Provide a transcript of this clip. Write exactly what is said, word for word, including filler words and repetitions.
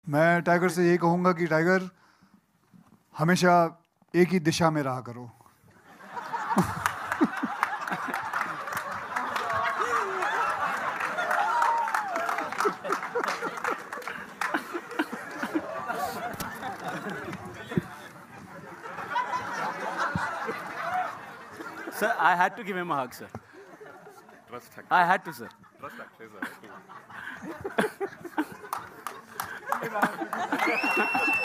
मैं टाइगर से यही कहूंगा कि टाइगर हमेशा एक ही दिशा में रहा करो. Sir, I had to give him a hug, sir. Trust Akshay. I had to, sir. Trust Akshay, sir.